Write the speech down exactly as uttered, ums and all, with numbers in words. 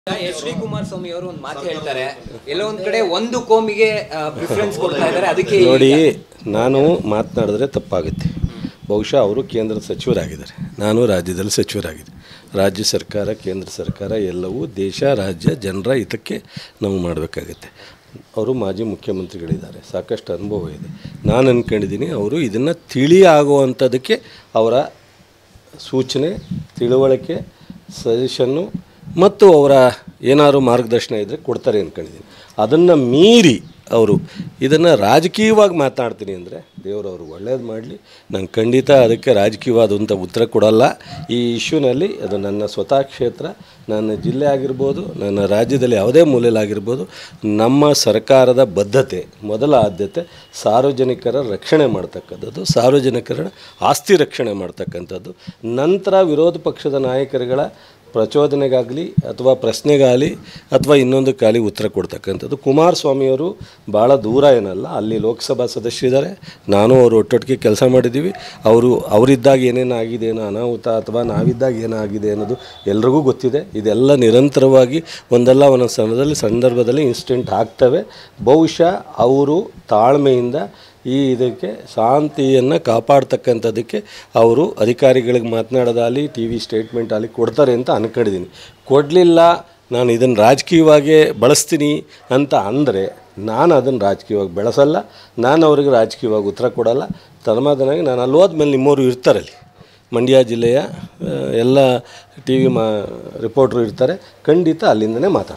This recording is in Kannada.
ಎಚ್ ಡಿ ಕುಮಾರಸ್ವಾಮಿ ಅವರು ಒಂದು ಮಾತು ಹೇಳ್ತಾರೆ, ಎಲ್ಲೋ ಒಂದ್ ಕಡೆ ಒಂದು ಕೋಮಿಗೆ ಪ್ರಿಫರೆನ್ಸ್ ಕೊಡ್ತಾ ಇದ್ದಾರೆ. ಅದಕ್ಕೆ ನೋಡಿ, ನಾನು ಮಾತನಾಡಿದ್ರೆ ತಪ್ಪಾಗುತ್ತೆ. ಬಹುಶಃ ಅವರು ಕೇಂದ್ರ ಸಚಿವರಾಗಿದ್ದಾರೆ, ನಾನು ರಾಜ್ಯದಲ್ಲಿ ಸಚಿವರಾಗಿದ್ದೆ. ರಾಜ್ಯ ಸರ್ಕಾರ, ಕೇಂದ್ರ ಸರ್ಕಾರ ಎಲ್ಲವೂ ದೇಶ, ರಾಜ್ಯ, ಜನರ ಹಿತಕ್ಕೆ ನಾವು ಮಾಡಬೇಕಾಗತ್ತೆ. ಅವರು ಮಾಜಿ ಮುಖ್ಯಮಂತ್ರಿಗಳಿದ್ದಾರೆ, ಸಾಕಷ್ಟು ಅನುಭವ ಇದೆ. ನಾನು ಅಂದ್ಕೊಂಡಿದ್ದೀನಿ ಅವರು ಇದನ್ನು ತಿಳಿ ಆಗುವಂಥದ್ದಕ್ಕೆ ಅವರ ಸೂಚನೆ, ತಿಳುವಳಿಕೆ, ಸಜೆಷನ್ನು ಮತ್ತು ಅವರ ಏನಾದ್ರು ಮಾರ್ಗದರ್ಶನ ಇದ್ದರೆ ಕೊಡ್ತಾರೆ ಅಂದ್ಕೊಂಡಿದ್ದೀನಿ. ಅದನ್ನು ಮೀರಿ ಅವರು ಇದನ್ನು ರಾಜಕೀಯವಾಗಿ ಮಾತನಾಡ್ತೀನಿ ಅಂದರೆ ದೇವರವರು ಒಳ್ಳೇದು ಮಾಡಲಿ. ನಾನು ಖಂಡಿತ ಅದಕ್ಕೆ ರಾಜಕೀಯವಾದಂಥ ಉತ್ತರ ಕೊಡಲ್ಲ. ಈ ಇಶ್ಯೂನಲ್ಲಿ ಅದು ನನ್ನ ಸ್ವತಃ ಕ್ಷೇತ್ರ, ನನ್ನ ಜಿಲ್ಲೆ ಆಗಿರ್ಬೋದು, ನನ್ನ ರಾಜ್ಯದಲ್ಲಿ ಯಾವುದೇ ಮೂಲೆಯಲ್ಲಾಗಿರ್ಬೋದು, ನಮ್ಮ ಸರ್ಕಾರದ ಬದ್ಧತೆ, ಮೊದಲ ಆದ್ಯತೆ ಸಾರ್ವಜನಿಕರ ರಕ್ಷಣೆ ಮಾಡ್ತಕ್ಕಂಥದ್ದು, ಸಾರ್ವಜನಿಕರ ಆಸ್ತಿ ರಕ್ಷಣೆ ಮಾಡ್ತಕ್ಕಂಥದ್ದು. ನಂತರ ವಿರೋಧ ಪಕ್ಷದ ನಾಯಕರುಗಳ ಪ್ರಚೋದನೆಗಾಗಲಿ ಅಥವಾ ಪ್ರಶ್ನೆಗಾಗಲಿ ಅಥವಾ ಇನ್ನೊಂದಕ್ಕಾಗಲಿ ಉತ್ತರ ಕೊಡ್ತಕ್ಕಂಥದ್ದು. ಕುಮಾರಸ್ವಾಮಿಯವರು ಭಾಳ ದೂರ ಏನಲ್ಲ, ಅಲ್ಲಿ ಲೋಕಸಭಾ ಸದಸ್ಯರಿದ್ದಾರೆ, ನಾನು ಅವರು ಒಟ್ಟೊಟ್ಟಿಗೆ ಕೆಲಸ ಮಾಡಿದ್ದೀವಿ. ಅವರು ಅವರಿದ್ದಾಗ ಏನೇನು ಆಗಿದೆ, ಏನೋ ಅನಾಹುತ ಅಥವಾ ನಾವಿದ್ದಾಗ ಏನಾಗಿದೆ ಅನ್ನೋದು ಎಲ್ರಿಗೂ ಗೊತ್ತಿದೆ. ಇದೆಲ್ಲ ನಿರಂತರವಾಗಿ ಒಂದಲ್ಲ ಒಂದೊಂದು ಸಮಯದಲ್ಲಿ ಸಂದರ್ಭದಲ್ಲಿ ಇನ್ಸಿಡೆಂಟ್ ಆಗ್ತವೆ. ಬಹುಶಃ ಅವರು ತಾಳ್ಮೆಯಿಂದ ಈ ಇದಕ್ಕೆ ಶಾಂತಿಯನ್ನು ಕಾಪಾಡ್ತಕ್ಕಂಥದ್ದಕ್ಕೆ ಅವರು ಅಧಿಕಾರಿಗಳಿಗೆ ಮಾತನಾಡೋದಾಗಲಿ ಟಿ ವಿ ಸ್ಟೇಟ್ಮೆಂಟ್ ಆಗಲಿ ಕೊಡ್ತಾರೆ ಅಂತ ಅಂದ್ಕೊಂಡಿದ್ದೀನಿ. ಕೊಡಲಿಲ್ಲ, ನಾನು ಇದನ್ನು ರಾಜಕೀಯವಾಗಿ ಬಳಸ್ತೀನಿ ಅಂತ ಅಂದರೆ ನಾನು ಅದನ್ನು ರಾಜಕೀಯವಾಗಿ ಬೆಳೆಸಲ್ಲ. ನಾನು ಅವ್ರಿಗೆ ರಾಜಕೀಯವಾಗಿ ಉತ್ತರ ಕೊಡಲ್ಲ. ಸಮಾಧಾನವಾಗಿ ನಾನು ಅಲ್ಲಿ ಹೋದ್ಮೇಲೆ ನಿಮ್ಮವರು ಇರ್ತಾರಲ್ಲಿ, ಮಂಡ್ಯ ಜಿಲ್ಲೆಯ ಎಲ್ಲ ಟಿ ವಿ ಮಾ ರಿಪೋರ್ಟ್ರು ಇರ್ತಾರೆ, ಖಂಡಿತ ಅಲ್ಲಿಂದನೇ ಮಾತಾಡ್ತಾರೆ.